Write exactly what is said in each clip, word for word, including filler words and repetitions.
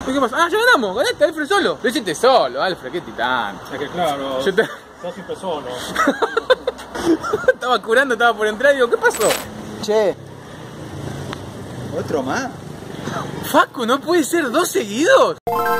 ¿Qué pasa? Ah, ya ganamos, ganaste, Alfred solo. Lo hiciste solo, Alfred, qué titán. Es que claro, Yo te... estás siempre solo. Estaba curando, estaba por entrar y digo, ¿qué pasó? Che. ¿Otro más? Facu, ¿no puede ser dos seguidos?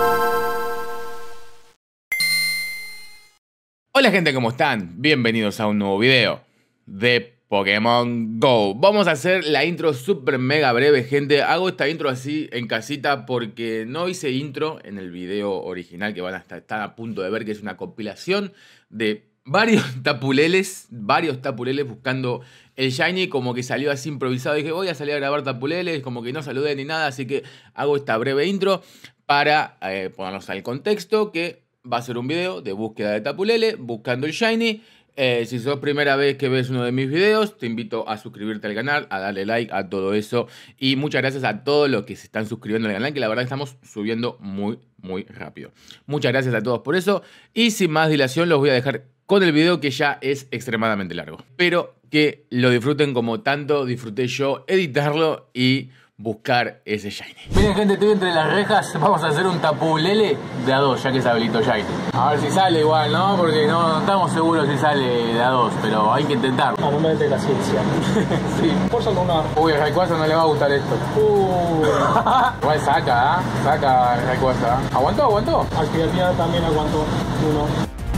Hola gente, ¿cómo están? Bienvenidos a un nuevo video de Pokémon Go. Vamos a hacer la intro súper mega breve, gente. Hago esta intro así en casita porque no hice intro en el video original que van a estar, están a punto de ver, que es una compilación de varios tapuleles, varios tapuleles buscando el Shiny, como que salió así improvisado. Dije, voy a salir a grabar tapuleles, como que no saludé ni nada, así que hago esta breve intro para eh, ponernos al contexto, que va a ser un video de búsqueda de tapulele, buscando el Shiny. Eh, si sos primera vez que ves uno de mis videos, te invito a suscribirte al canal, a darle like a todo eso. Y muchas gracias a todos los que se están suscribiendo al canal, que la verdad estamos subiendo muy, muy rápido. Muchas gracias a todos por eso. Y sin más dilación, los voy a dejar con el video, que ya es extremadamente largo. Espero que lo disfruten como tanto disfruté yo editarlo y buscar ese Shiny. Miren gente, estoy entre las rejas. Vamos a hacer un tapulele de a dos, ya que se habilitó Shiny. A ver si sale igual, ¿no? Porque no, no estamos seguros si sale de a dos, pero hay que intentar. A nombre de la ciencia. Sí. Fuerza lunar. Uy, a Rayquaza no le va a gustar esto. Uh. Igual saca, ¿eh? Saca Rayquaza. ¿Aguantó, aguantó? Actividad también aguantó uno.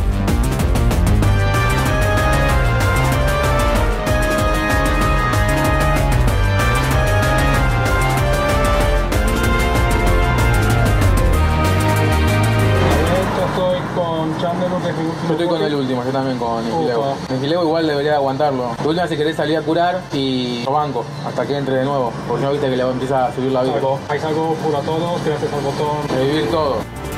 Yo estoy con el último, yo también con Nihilego. Nihilego igual debería aguantarlo. Tu última, si querés salir a curar y lo banco hasta que entre de nuevo, porque no viste que le empieza a subir la vida. Salgo. Ahí salgo, cura todo, tiraste al botón. Revivir todo.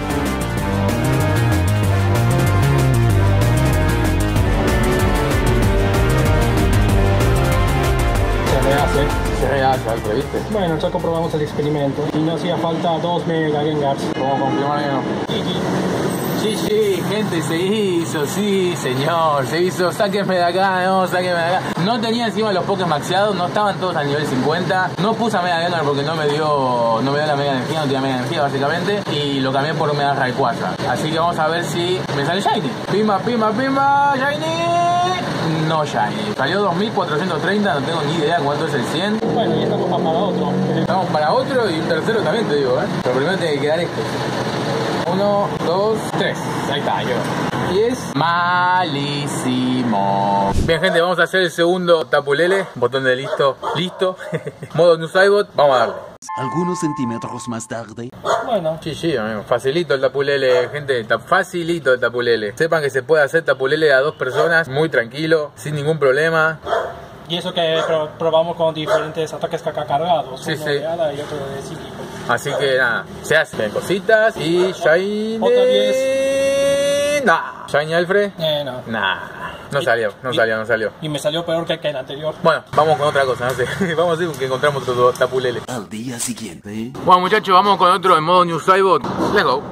Se rehace. Se rehace, Alfred, ¿viste? Bueno, ya comprobamos el experimento y no hacía falta dos Mega Gengars. ¿Cómo confirmar que no? Sí, sí, gente, se hizo, sí, señor, se hizo, sáquenme de acá, no, sáquenme de acá. No tenía encima los Pokés maxeados, no estaban todos a nivel cincuenta. No puse a Mega Gengar porque no me dio, no me dio la Mega Energía, no tenía Mega Energía básicamente. Y lo cambié por Mega Rayquaza. Así que vamos a ver si me sale Shiny. Pimba, pimba, pimba, Shiny. No Shiny. Salió dos mil cuatrocientos treinta, no tengo ni idea cuánto es el cien. Bueno, y estamos para otro. Estamos para otro y un tercero también, te digo, ¿eh? Pero primero tiene que quedar este. Uno, dos, tres. Ahí está, yo. Y es malísimo. Bien, gente, vamos a hacer el segundo tapulele. Botón de listo. Listo. Modo New Cybot. Vamos a darle. Algunos centímetros más tarde. Bueno. Sí, sí, amigo. Facilito el tapulele, gente. Facilito el tapulele. Sepan que se puede hacer tapulele a dos personas. Muy tranquilo. Sin ningún problema. Y eso que probamos con diferentes ataques caca cargados. Sí, uno sí. de ala y otro de psíquico. Así que nada, se hacen cositas y Shiny. Otra diez. Nah. Shiny Alfred. Eh, no. Nah. No Y, salió, no y, salió, no salió. Y me salió peor que, que el anterior. Bueno, vamos con otra cosa, no sé. Vamos a ver que encontramos otro tapulele. Al día siguiente. Bueno, muchachos, vamos con otro en modo New Cybot. Let's go.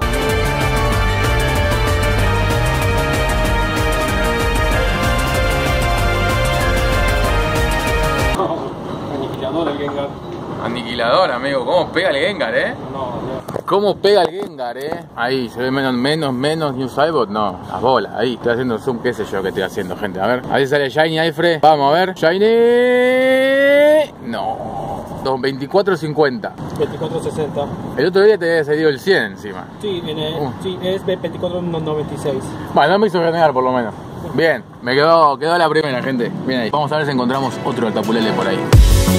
Aniquilador el Gengar. Aniquilador, amigo. ¿Cómo pega el Gengar, eh? No, no. ¿Cómo pega el Gengar, eh? Ahí, se ve menos, menos, menos New Cybot. No, las bolas. Ahí, estoy haciendo zoom, qué sé yo que estoy haciendo, gente. A ver, ahí sale Shiny, Alfred. Vamos a ver. Shiny. No. veinticuatro cincuenta. veinticuatro sesenta. El otro día te había salido el cien encima. Sí, en el, Uh. sí, es veinticuatro noventa y seis. Bueno, no me hizo renegar por lo menos. Bien, me quedó, quedó la primera, gente. Bien ahí. Vamos a ver si encontramos otro tapulele por ahí.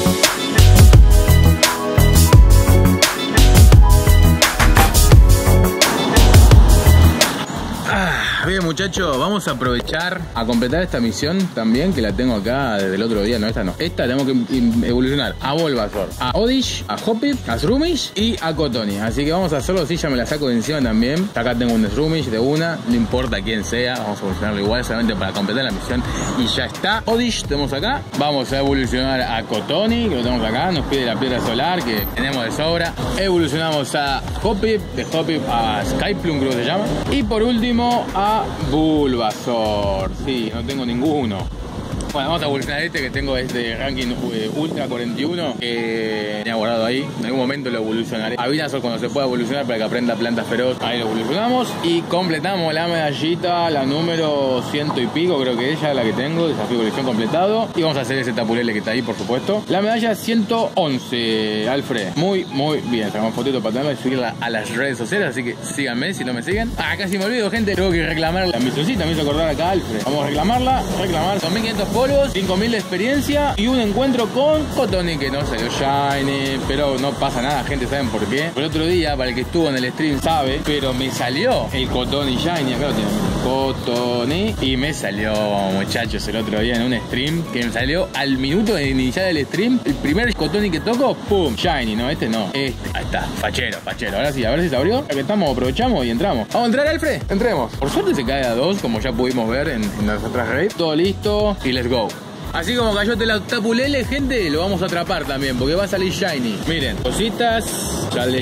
Bien, muchachos, vamos a aprovechar a completar esta misión también, que la tengo acá desde el otro día. No, esta no. Esta tenemos que evolucionar a Bulbasaur, a Oddish, a Hoppip, a Shroomish y a Cottonee. Así que vamos a hacerlo así, ya me la saco de encima también. Acá tengo un Shroomish de una, no importa quién sea, vamos a evolucionarlo igual, solamente para completar la misión. Y ya está. Oddish tenemos acá. Vamos a evolucionar a Cottonee, que lo tenemos acá. Nos pide la piedra solar, que tenemos de sobra. Evolucionamos a Hoppip, de Hoppip a Skyplum, creo que se llama. Y por último a Bulbasaur. Sí, no tengo ninguno. Bueno, vamos a evolucionar este que tengo este ranking eh, Ultra cuarenta y uno que tenía guardado ahí. En algún momento lo evolucionaré. A Venusaur cuando se pueda evolucionar para que aprenda Planta Feroz. Ahí lo evolucionamos y completamos la medallita, la número ciento y pico, creo que ella, la que tengo, desafío colección completado. Y vamos a hacer ese tapulele que está ahí, por supuesto. La medalla ciento once, Alfred. Muy, muy bien. Sacamos fotito para tenerla y subirla a las redes sociales, así que síganme si no me siguen. Ah, casi me olvido, gente. Tengo que reclamar la misioncita, me hizo acordar acá Alfred. Vamos a reclamarla, reclamar. dos mil quinientos polvos, cinco mil de experiencia y un encuentro con Cotoni, que no salió shiny, pero no pasa nada, gente, ¿saben por qué? El otro día, para el que estuvo en el stream sabe, pero me salió el Cotoni shiny, acá lo tienen, Cotoni, y me salió, muchachos, el otro día en un stream, que me salió al minuto de iniciar el stream, el primer Cotoni que toco, pum, shiny, no, este no, este, ahí está, fachero, fachero, ahora sí, a ver si se abrió, ya que estamos, aprovechamos y entramos. ¿Vamos a entrar, Alfred? Entremos. Por suerte se cae a dos, como ya pudimos ver en, en las otras raids, todo listo y let's go. Así como cayó la tapulele, gente, lo vamos a atrapar también, porque va a salir shiny. Miren, cositas, sale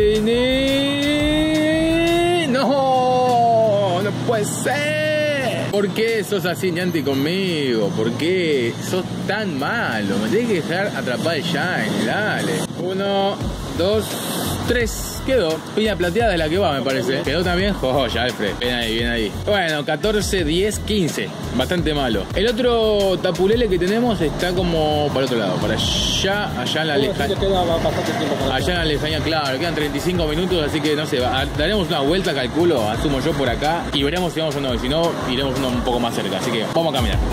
shiny. No, no puede ser. ¿Por qué sos así, ñanti, conmigo? ¿Por qué sos tan malo? Me tenés que dejar atrapar el shiny, dale. Uno, dos, tres. Quedó. Piña plateada es la que va, me parece. Quedó también joya, Alfred. Bien ahí, bien ahí. Bueno, catorce, diez, quince. Bastante malo. El otro tapulele que tenemos está como para el otro lado. Para allá, allá en la lejanía. Allá en la lejanía, claro. Quedan treinta y cinco minutos, así que no sé. Daremos una vuelta, calculo. Asumo yo por acá. Y veremos si vamos o no. Y si no, iremos uno un poco más cerca. Así que vamos a caminar.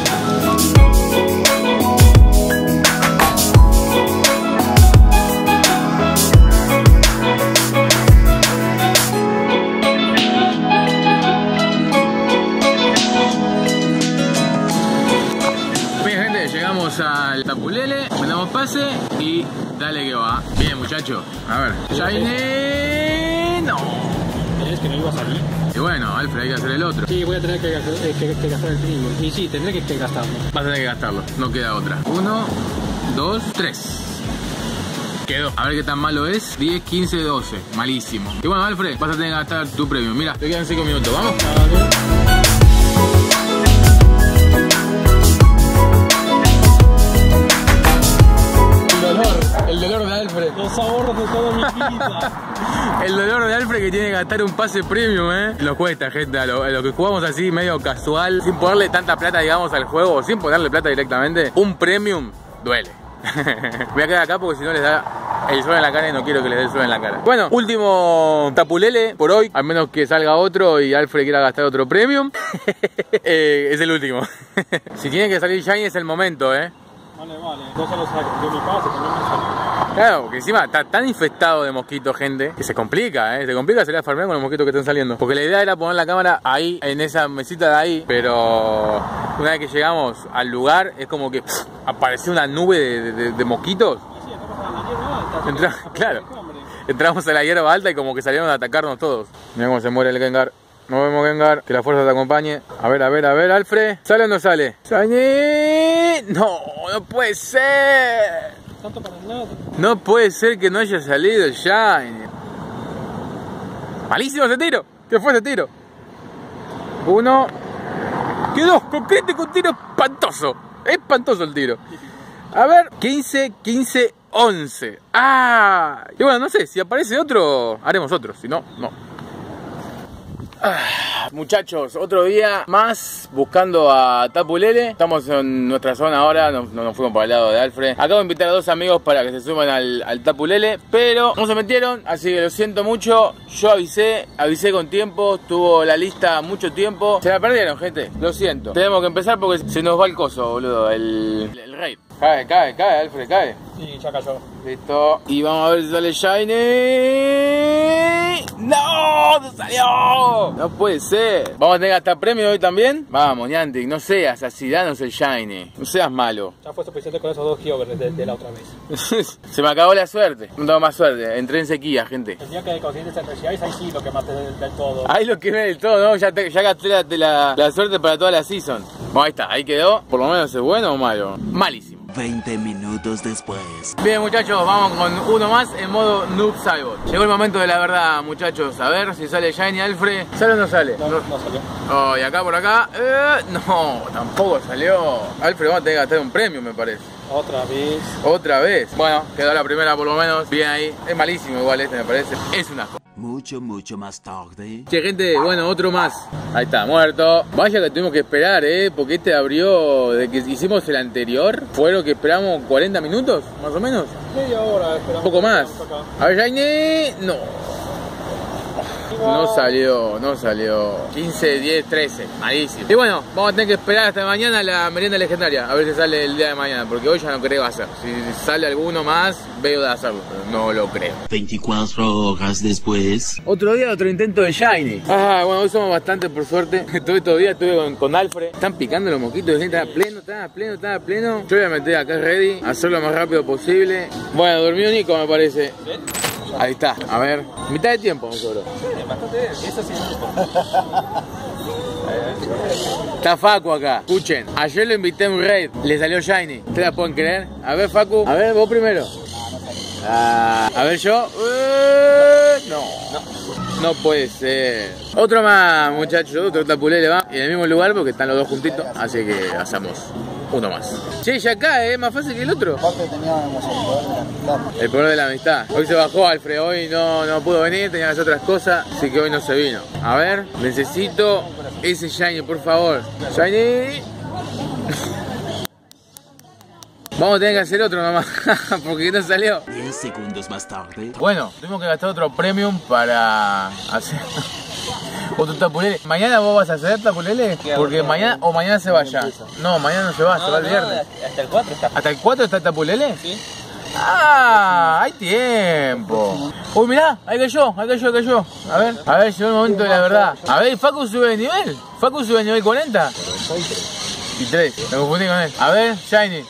Al tapulele, mandamos pase y dale que va. Bien, muchacho. A ver. Shiny. No. ¿Crees que no iba a salir? Y bueno, Alfred, hay que hacer el otro. Sí, voy a tener que, que, que, que gastar el primo. Y sí, tendré que, que gastarlo. Vas a tener que gastarlo. No queda otra. Uno, dos, tres. Quedó. A ver qué tan malo es. diez, quince, doce. Malísimo. Y bueno, Alfred, vas a tener que gastar tu premio. Mira, te quedan cinco minutos. Vamos. Vale. El dolor de Alfred. Los ahorros de toda mi vida. El dolor de Alfred que tiene que gastar un pase premium, ¿eh? Lo cuesta, gente. A lo, a lo que jugamos así, medio casual, sin ponerle tanta plata, digamos, al juego, sin ponerle plata directamente, un premium duele. Voy a quedar acá porque si no les da el sol en la cara y no quiero que les dé el sol en la cara. Bueno, último tapulele por hoy, al menos que salga otro y Alfred quiera gastar otro premium. eh, es el último. Si tiene que salir shiny es el momento, ¿eh? Vale, vale. No solo saco, yo mi pase también me salió. Claro, porque encima está tan infestado de mosquitos, gente, que se complica, ¿eh? Se complica salir a farmear con los mosquitos que están saliendo. Porque la idea era poner la cámara ahí, en esa mesita de ahí, pero una vez que llegamos al lugar, es como que pff, apareció una nube de, de, de mosquitos. Sí, entramos a la hierba alta. Entra, claro, entramos a la hierba alta y como que salieron a atacarnos todos. Mira cómo se muere el Gengar. Nos vemos, Gengar. Que la fuerza te acompañe. A ver, a ver, a ver, Alfred. ¿Sale o no sale? ¡Shiny! No, no puede ser. Tanto para nada. No puede ser que no haya salido Shiny. Malísimo ese tiro. ¿Qué fue ese tiro? Uno. Quedó con crítico, un tiro espantoso. Espantoso el tiro. A ver, quince, quince, once. Ah. Y bueno, no sé, si aparece otro, haremos otro. Si no, no. Ah, muchachos, otro día más buscando a Tapulele. Estamos en nuestra zona ahora, no, no nos fuimos para el lado de Alfred. Acabo de invitar a dos amigos para que se sumen al, al Tapulele, pero no se metieron, así que lo siento mucho. Yo avisé, avisé con tiempo, tuvo la lista mucho tiempo. Se la perdieron, gente, lo siento. Tenemos que empezar porque se nos va el coso, boludo, el, el raid. Cae, cae, cae, Alfred, cae. Sí, ya cayó. Listo. Y vamos a ver si sale Shiny. ¡No! ¡No salió! No puede ser. Vamos a tener hasta premio hoy también. Vamos, Niantic, no seas así, danos el Shiny. No seas malo. Ya fue suficiente con esos dos Kyogre de, de la otra vez. Se me acabó la suerte. No tengo más suerte. Entré en sequía, gente. El día que consigues entre ahí sí lo que maté del, del todo. Ahí lo que ve del todo, ¿no? Ya, te, ya gasté la, la, la suerte para toda la season. Bueno, ahí está, ahí quedó. Por lo menos es bueno o malo. Malísimo. veinte minutos después. Bien, muchachos, vamos con uno más en modo Noob Saibot. Llegó el momento de la verdad, muchachos. A ver si sale Shiny Alfred. ¿Sale o no sale? No, no, no salió. Oh, y acá por acá. Eh, no, tampoco salió. Alfred, vamos a tener que gastar un premio, me parece. Otra vez. Otra vez. Bueno, quedó la primera por lo menos. Bien ahí. Es malísimo igual este, me parece. Es un asco. Mucho, mucho más tarde. Che, gente, bueno, otro más. Ahí está, muerto. Vaya que tuvimos que esperar, eh, porque este abrió de que hicimos el anterior. Fue lo que esperamos cuarenta minutos, más o menos. Media hora esperamos. Un poco más. A ver, Shiny. No. No salió, no salió. quince, diez, trece. Malísimo. Y bueno, vamos a tener que esperar hasta mañana la merienda legendaria. A ver si sale el día de mañana. Porque hoy ya no creo hacer. Si sale alguno más, veo de hacerlo. Pero no lo creo. veinticuatro horas después. Otro día, otro intento de Shiny. Ah, bueno, hoy somos bastante, por suerte. Todo estos días estuve con, con Alfred. Están picando los mosquitos. Está a pleno, está a pleno, está a pleno. Yo voy a meter acá ready. Hacerlo lo más rápido posible. Bueno, durmió Nico, me parece. Ahí está, a ver, mitad de tiempo me sobró. Sí, bastante bien, eso sí. Está Facu acá, escuchen, ayer lo invité a un raid, le salió Shiny, ¿ustedes la pueden creer? A ver Facu, a ver vos primero. Ah, a ver yo, uh, no, no, no puede ser. Otro más muchachos, otro tapulele va, y en el mismo lugar porque están los dos juntitos, así que hacemos uno más. Che, ya acá, es más fácil que el otro. Aparte teníamos el poder de la amistad. El poder de la amistad. Hoy se bajó Alfred, hoy no, no pudo venir, tenía que hacer otras cosas, así que hoy no se vino. A ver, necesito ese Shiny, por favor. Shiny. Vamos a tener que hacer otro nomás, porque no salió. diez segundos más tarde. Bueno, tuvimos que gastar otro premium para hacer otro tapulele. ¿Mañana vos vas a hacer tapulele? Porque mañana, o mañana se va ya. No, mañana no se va, se va el viernes. Hasta el cuatro está. ¿Hasta el cuatro está el tapulele? Sí. Ah, hay tiempo. Uy, mirá, ahí cayó, ahí cayó, ahí cayó. A ver, a ver, llegó el momento de la verdad. A ver, Facu sube de nivel. Facu sube de nivel cuarenta. Y tres, me confundí con él. A ver, Shiny.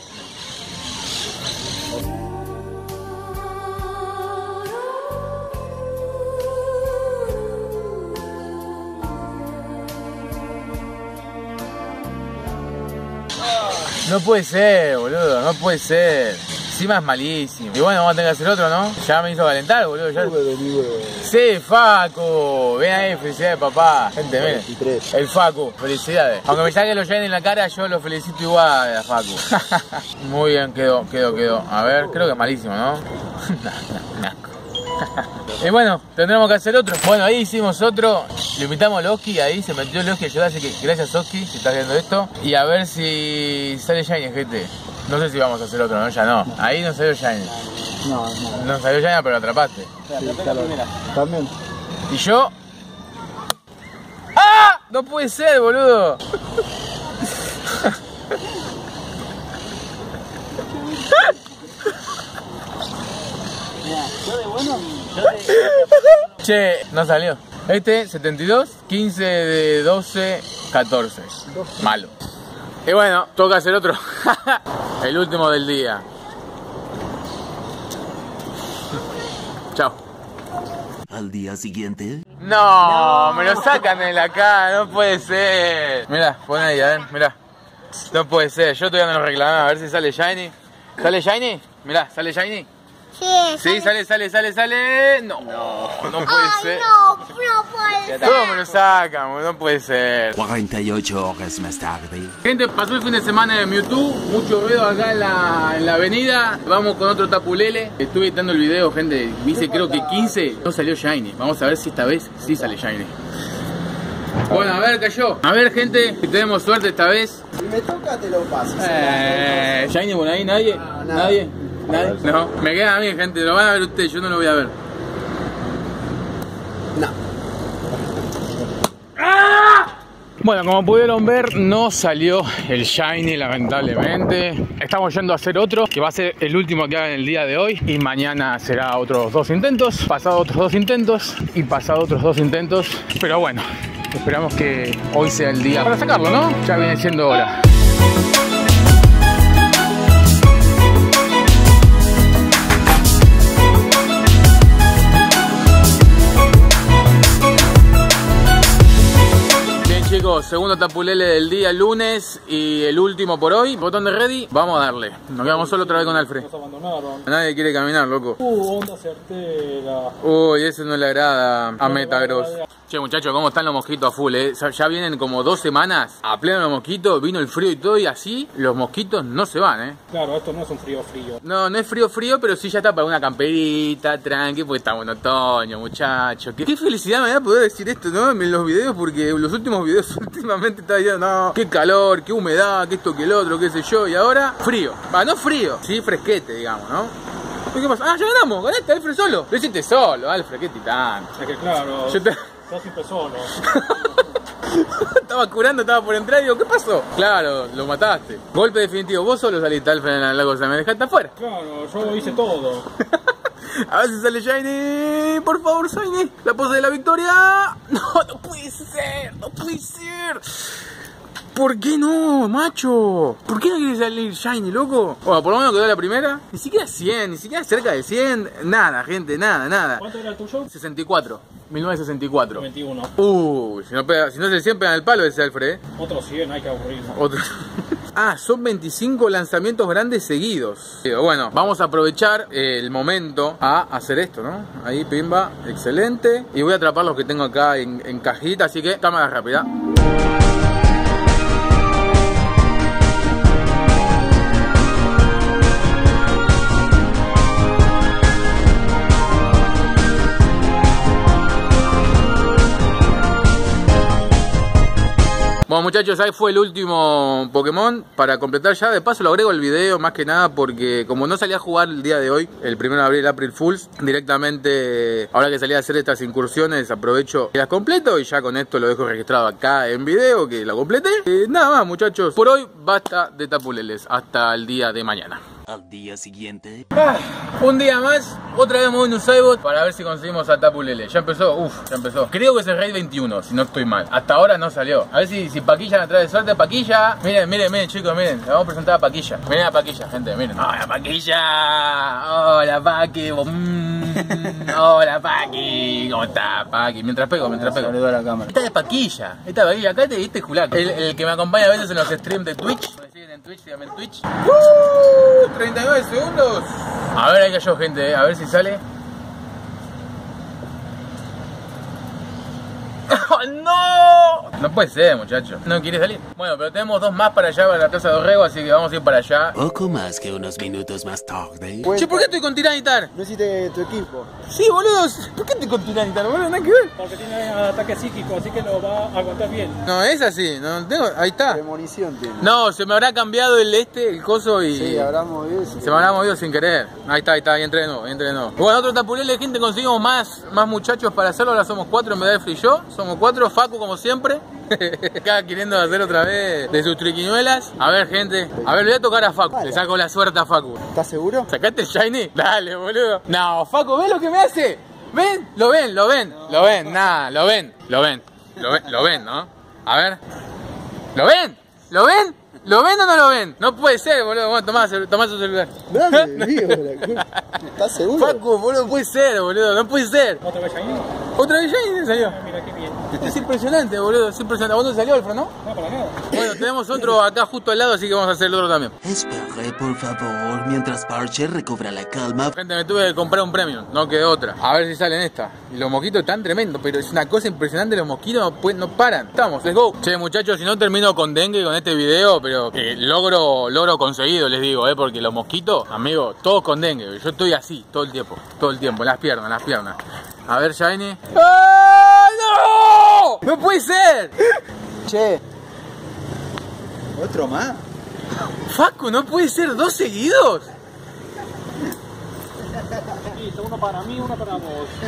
No puede ser, boludo, no puede ser. Encima es malísimo. Y bueno, vamos a tener que hacer otro, ¿no? Ya me hizo calentar, boludo. Ya... Sí, Facu. Ven ahí, felicidades, papá. Gente, miren. El Facu, felicidades. Aunque me saque los Shiny en la cara, yo lo felicito igual a Facu. Muy bien, quedó, quedó, quedó. A ver, creo que es malísimo, ¿no? Y bueno, tendremos que hacer otro. Bueno, ahí hicimos otro. Le invitamos a Loski, ahí se metió Loski a ayudar, así que gracias Oski si estás viendo esto. Y a ver si sale Shiny, gente. No sé si vamos a hacer otro, ¿no? Ya no. Ahí no salió Shiny. No, no. No salió Shiny, pero lo atrapaste. Sí, claro. También. Y yo... ¡Ah! No puede ser, boludo. Mira, yo de bueno, yo de... Che, no salió. Este, setenta y dos, quince de doce, catorce. Malo. Y bueno, toca hacer otro. El último del día. Chao. Al día siguiente. No, no, me lo sacan de la cara, no puede ser. Mirá, pon ahí, a ver, mirá. No puede ser, yo todavía no lo reclamé, a ver si sale Shiny. ¿Sale Shiny? Mirá, ¿sale Shiny? Sí, Sí, sale, sale, sale, sale. No, no, no puede Ay, ser. no, no puede ser. ¿Cómo me lo sacan? No puede ser. cuarenta y ocho horas más tarde. Gente, pasó el fin de semana de Mewtwo, mucho ruido acá en la, en la avenida. Vamos con otro tapulele. Estuve editando el video, gente. Hice creo que quince. No salió Shiny. Vamos a ver si esta vez sí sale Shiny. Bueno, a ver, cayó. A ver, gente, si tenemos suerte esta vez. Si me toca, te lo paso. Eh, Shiny por ahí, nadie. No, nada. Nadie. ¿Nadie? No, me queda a mí, gente. Lo van a ver ustedes, yo no lo voy a ver. No. Bueno, como pudieron ver, no salió el Shiny, lamentablemente. Estamos yendo a hacer otro, que va a ser el último que haga en el día de hoy. Y mañana será otros dos intentos, pasado otros dos intentos y pasado otros dos intentos. Pero bueno, esperamos que hoy sea el día para sacarlo, ¿no? Ya viene siendo hora. amigos, segundo tapulele del día, lunes y el último por hoy. Botón de ready, vamos a darle. Nos quedamos solo otra vez con Alfred. Nos abandonaron. Nadie quiere caminar, loco. Uh, onda certera. Uy, ese no le agrada a Metagross. Che, muchachos, ¿cómo están los mosquitos a full, eh? Ya vienen como dos semanas a pleno los mosquitos, vino el frío y todo, y así los mosquitos no se van, eh. Claro, esto no es un frío frío. No, no es frío frío, pero sí ya está para una camperita, tranqui, porque estamos en otoño, muchachos. Qué, qué felicidad me da poder decir esto, ¿no? En los videos, porque los últimos videos últimamente estaba diciendo, no, qué calor, qué humedad, que esto, que el otro, qué sé yo, y ahora frío. Va, no frío, sí fresquete, digamos, ¿no? ¿Qué pasa? Ah, ya ganamos, ganaste, Alfred solo. Lo hiciste solo, Alfred, qué titán. Es que claro, Yo te... estás siempre solo. Estaba curando, estaba por entrar y digo, ¿qué pasó? Claro, lo mataste. Golpe definitivo, vos solo saliste, Alfred, en la cosa, me dejaste afuera. Claro, yo hice todo. A ver si sale Shiny, por favor, Shiny. La pose de la victoria. No, no puede ser, no puede ser. ¿Por qué no, macho? ¿Por qué no quiere salir Shiny, loco? Bueno, por lo menos quedó la primera. Ni siquiera cien, ni siquiera cerca de cien. Nada, gente, nada, nada. ¿Cuánto era el tuyo? sesenta y cuatro. mil novecientos sesenta y cuatro. veintiuno. Uy, si no, pega, si no es el cien, pega el palo ese Alfred. Otro cien, hay que aburrirnos. Otro. Ah, son veinticinco lanzamientos grandes seguidos. Bueno, vamos a aprovechar el momento a hacer esto, ¿no? Ahí, pimba, excelente. Y voy a atrapar los que tengo acá en, en cajita, así que cámara rápida. Bueno, muchachos, ahí fue el último Pokémon. Para completar ya, de paso lo agrego el video, más que nada porque como no salí a jugar el día de hoy, el primero de abril, April Fools, directamente, ahora que salí a hacer estas incursiones, aprovecho y las completo y ya con esto lo dejo registrado acá en video, que lo completé. Y nada más, muchachos, por hoy basta de tapuleles, hasta el día de mañana. Al día siguiente. Ah, un día más, otra vez me voy en un Cybot para ver si conseguimos a Tapulele. Ya empezó, uff, ya empezó. Creo que es el Raid veintiuno, si no estoy mal. Hasta ahora no salió. A ver si, si Paquilla me trae suerte. Paquilla, miren, miren, miren, chicos, miren. Le vamos a presentar a Paquilla. Miren a Paquilla, gente, miren. Hola, Paquilla. Hola, Paqui. Mm, hola, Paqui. ¿Cómo está, Paqui? Mientras pego, mientras pego. Saludo a la cámara. Esta es Paquilla. Esta Paquilla, acá te diste Julián. El, el que me acompaña a veces en los streams de Twitch. En Twitch, síganme en Twitch. Uh, treinta y nueve segundos. A ver, ahí cayó, gente, eh. A ver si sale. ¡Oh, no! No puede ser, muchachos. No quiere salir. Bueno, pero tenemos dos más para allá, para la Plaza de Dorrego, así que vamos a ir para allá. Poco más que unos minutos más tarde. Che, ¿por qué estoy con Tiranitar? No hiciste tu equipo. Sí, boludo. ¿Por qué estoy con Tiranitar, boludo? Nada que ver. Porque tiene ataque psíquico, así que lo va a aguantar bien. No, es así. No tengo... Ahí está. Premonición tiene. No, se me habrá cambiado el este, el coso y... Sí, habrá movido eso. Se me habrá movido sin querer. Ahí está, ahí está, ahí entré de nuevo, ahí entré de nuevo. Bueno, otro tapulele, gente, conseguimos más, más muchachos para hacerlo. Ahora somos cuatro en vez de Alfred y yo. Somos cuatro, Facu como siempre. Acá queriendo hacer otra vez de sus triquiñuelas. A ver, gente. A ver, le voy a tocar a Facu. Dale. Le saco la suerte a Facu. ¿Estás seguro? ¿Sacaste el Shiny? Dale, boludo. No, Facu, ¿ves lo que me hace? ¿Ven? ¿Lo ven? ¿Lo ven? ¿Lo ven? Nada, lo ven. Lo ven. Lo ven, lo ven, ¿no? A ver. ¿Lo ven? ¿Lo ven? ¿Lo ven o no lo ven? No puede ser, boludo. Bueno, tomá, tomá su celular. Dale, digo, la- ¿estás seguro? Facu, boludo, no puede ser, boludo. No puede ser. ¿Otra vez ahí? Otra vez Shiny salió. Ah, mira qué bien. Es impresionante, boludo. Es impresionante. ¿A dónde salió, Alfred, no? No, para nada. Bueno, tenemos otro acá justo al lado, así que vamos a hacer el otro también. Espere, por favor, mientras Parcher recobra la calma. Gente, me tuve que comprar un premium, no quedó otra. A ver si sale en esta. Y los mosquitos están tremendos, pero es una cosa impresionante, los mosquitos no, pues, no paran. Estamos, let's go. Che, muchachos, si no termino con dengue con este video, pero eh, logro, logro conseguido, les digo, eh, porque los mosquitos, amigos, todos con dengue. Yo estoy así, todo el tiempo, todo el tiempo, en las piernas, en las piernas. A ver, Shiny. ¡Ah, no! ¡No puede ser! Che. ¿Otro más? Facu, ¿no puede ser dos seguidos? Listo, uno para mí, uno para vos.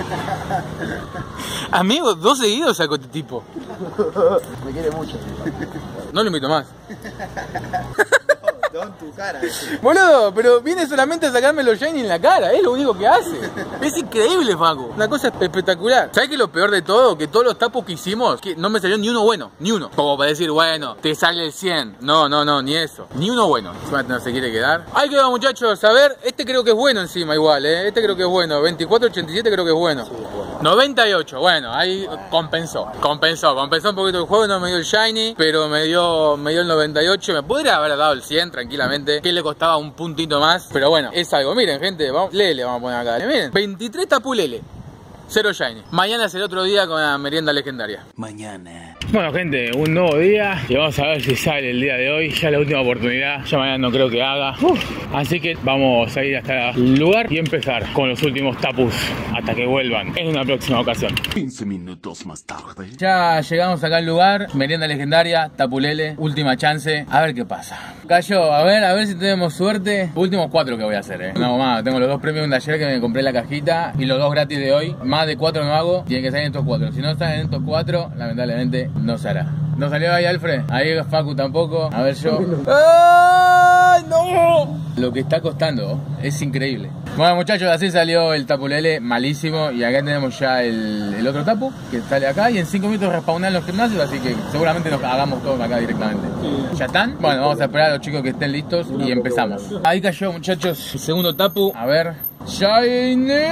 Amigo, dos seguidos sacó este tipo. Me quiere mucho. No lo invito más. Todo en tu cara. Boludo, pero viene solamente a sacarme los shiny en la cara, es lo único que hace. Es increíble, Facu. Una cosa espectacular. ¿Sabes qué es lo peor de todo? Que todos los tapos que hicimos, que no me salió ni uno bueno, ni uno. Como para decir, bueno, te sale el cien. No, no, no, ni eso. Ni uno bueno. Encima no se quiere quedar. Ahí quedó, muchachos. A ver, este creo que es bueno encima igual, ¿eh? Este creo que es bueno. veinticuatro ochenta y siete creo que es bueno. Sí, bueno. noventa y ocho, bueno, ahí compensó. Compensó, compensó un poquito el juego, no me dio el shiny, pero me dio, me dio el noventa y ocho. Me podría haber dado el cien tranquilamente, que le costaba un puntito más. Pero bueno, es algo. Miren, gente, vamos, Lele vamos a poner acá. Miren, veintitrés Tapu Lele. Cero shiny. Mañana es el otro día con la merienda legendaria. Mañana. Bueno, gente, un nuevo día y vamos a ver si sale el día de hoy. Ya la última oportunidad, ya mañana no creo que haga. Uf. Así que vamos a ir hasta el lugar y empezar con los últimos tapus hasta que vuelvan en una próxima ocasión. quince minutos más tarde. Ya llegamos acá al lugar, merienda legendaria, Tapu Lele, última chance, a ver qué pasa. Cayó, a ver, a ver si tenemos suerte. Últimos cuatro que voy a hacer, eh. No más, tengo los dos premios de ayer que me compré en la cajita y los dos gratis de hoy. Más de cuatro no hago, tienen que salir estos cuatro. Si no salen estos cuatro, lamentablemente no se hará. ¿No salió ahí Alfred? Ahí Facu tampoco. A ver yo. ¡Ay, no! Lo que está costando es increíble. Bueno, muchachos, así salió el Tapu Lele, malísimo. Y acá tenemos ya el, el otro tapu que sale acá. Y en cinco minutos respawnan los gimnasios, así que seguramente nos hagamos todos acá directamente. ¿Ya están? Bueno, vamos a esperar a los chicos que estén listos y empezamos. Ahí cayó, muchachos, el segundo tapu. A ver. ¡Shiny!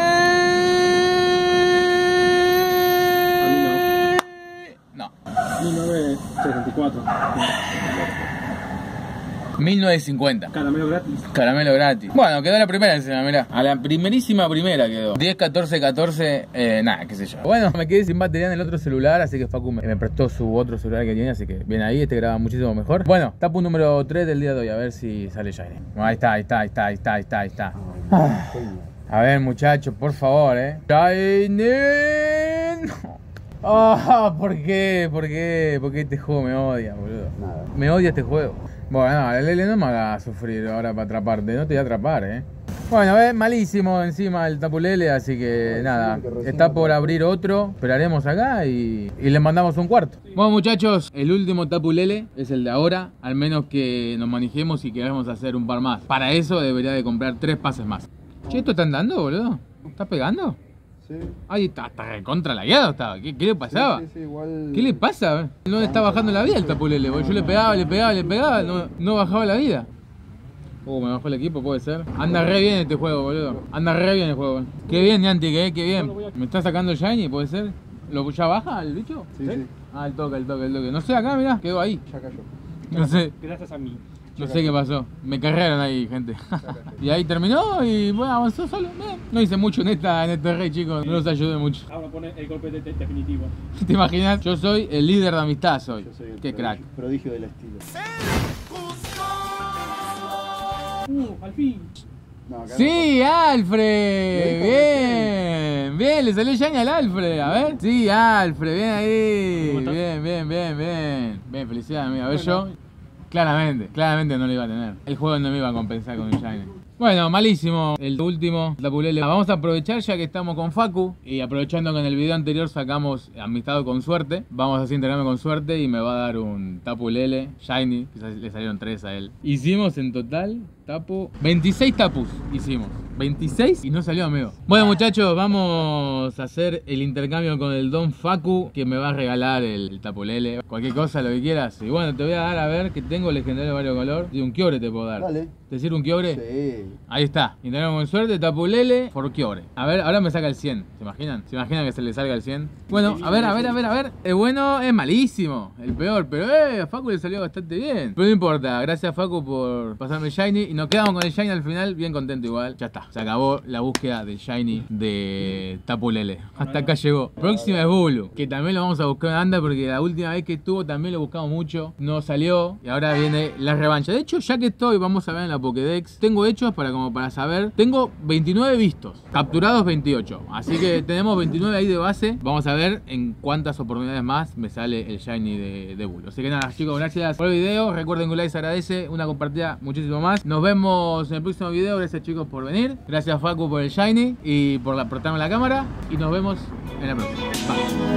mil novecientos setenta y cuatro. mil novecientos cincuenta. Caramelo gratis. Caramelo gratis. Bueno, quedó la primera encima, mirá. A la primerísima primera quedó. diez, catorce, catorce, eh, nada, qué sé yo. Bueno, me quedé sin batería en el otro celular, así que Facu me, me prestó su otro celular que tiene, así que bien ahí, este graba muchísimo mejor. Bueno, tapu número tres del día de hoy, a ver si sale Shiny. Ahí está, ahí está, ahí está, ahí está, ahí está, ahí está. Ah. A ver, muchachos, por favor, eh. Shiny. Ah, oh, ¿por qué? ¿Por qué? ¿Por qué este juego me odia, boludo? Nada. Me odia este juego. Bueno, no, Lele, no me hagas sufrir ahora para atraparte. No te voy a atrapar, eh. Bueno, es malísimo encima el Tapu Lele, así que nada. Está por abrir otro. Esperaremos acá y, y le mandamos un cuarto. Bueno, muchachos, el último Tapu Lele es el de ahora. Al menos que nos manejemos y queremos hacer un par más. Para eso debería de comprar tres pases más. Che, ¿esto está andando, boludo? ¿Estás pegando? Sí. Ay, está, está contra lagueado estaba. ¿Qué, ¿Qué le pasaba? Sí, sí, sí, igual... ¿Qué le pasa? No le está bajando la vida el Tapu Lele, porque yo le pegaba, le pegaba, le pegaba, no, no bajaba la vida. Uh, me bajó el equipo, puede ser. Anda re bien este juego, boludo. Anda re bien el juego. Qué bien, Niantic, eh, qué bien. ¿Me está sacando el Shiny, puede ser? ¿Lo ya baja el bicho? Sí, sí. Ah, el toque, el toque, el toque. No sé, acá, mirá, quedó ahí. Ya cayó. No sé. Gracias a mí. No sé qué pasó, me cargaron ahí, gente. Y ahí terminó y bueno, avanzó solo. Bien. No hice mucho en esta, en este rey, chicos. No los ayudé mucho. Ahora pone el golpe de de definitivo. ¿Te imaginas? Yo soy el líder de amistad, soy. Yo soy el Qué prodigio, crack. prodigio del estilo. Uh, al fin. No, acá Sí, Alfred. Bien, bien, le salió Shiny al Alfred. A ver. Sí, Alfred, bien ahí. Bien, bien, bien, bien. Bien, felicidades, amigo. A ver, yo. Claramente, claramente no lo iba a tener. El juego no me iba a compensar con el Shiny. Bueno, malísimo el último Tapu Lele. Vamos a aprovechar ya que estamos con Facu y aprovechando que en el video anterior sacamos amistad con suerte. Vamos a hacer intercambio con suerte y me va a dar un Tapu Lele Shiny. Quizás le salieron tres a él. Hicimos en total tapu veintiséis tapus hicimos. veintiséis y no salió, amigo. Bueno, muchachos, vamos a hacer el intercambio con el Don Facu, que me va a regalar el, el Tapu Lele. Cualquier cosa, lo que quieras. Y bueno, te voy a dar a ver que tengo legendario de varios color. Y un Kyogre te puedo dar. Dale. ¿Te sirve un Kyogre? Sí. Ahí está. Intercambio con suerte, Tapu Lele por Kyogre. A ver, ahora me saca el cien. ¿Se imaginan? ¿Se imaginan que se le salga el cien? Bueno, a ver, a ver, a ver, a ver. Es bueno, es malísimo. El peor, pero eh, a Facu le salió bastante bien. Pero no importa. Gracias, Facu, por pasarme el Shiny. Y nos quedamos con el Shiny al final, bien contento igual. Ya está. Se acabó la búsqueda del Shiny de Tapu Lele. Hasta acá llegó. Próxima es Bulu, que también lo vamos a buscar en Anda porque la última vez que estuvo también lo buscamos mucho. No salió. Y ahora viene la revancha. De hecho, ya que estoy, vamos a ver en la Pokédex. Tengo hechos para como para saber. Tengo veintinueve vistos. Capturados veintiocho. Así que tenemos veintinueve ahí de base. Vamos a ver en cuántas oportunidades más me sale el Shiny de, de Bulu. Así que nada, chicos, gracias por el video. Recuerden que un like se agradece. Una compartida muchísimo más. Nos vemos en el próximo video. Gracias, chicos, por venir. Gracias, Facu, por el Shiny y por, la, por estarme en la cámara. Y nos vemos en la próxima. Bye.